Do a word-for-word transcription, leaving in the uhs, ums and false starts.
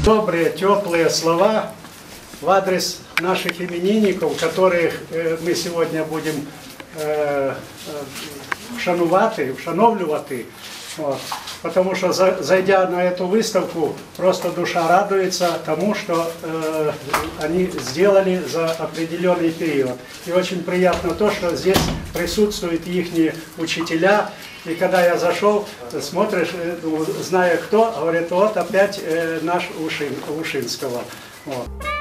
Добрые, теплые слова в адрес наших именинников, которых мы сегодня будем вшанувати, вшановлювати. Вот. Потому что, зайдя на эту выставку, просто душа радуется тому, что э, они сделали за определенный период. И очень приятно то, что здесь присутствуют их учителя. И когда я зашел, смотришь, зная кто, говорит, вот опять э, наш Ушин, Ушинского. Вот.